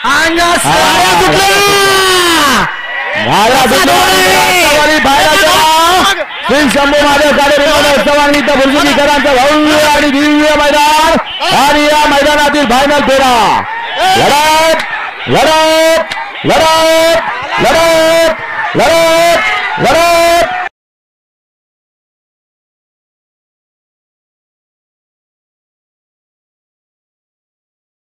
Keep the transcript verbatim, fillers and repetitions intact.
शंभू महादेव कार्यक्रमानिमित्त भुर्जुनीकरांचं भव्य आणि दिव्य मैदान आणि या मैदानातील फायनल फेरा लढत लढत लढत लढत लढत लढत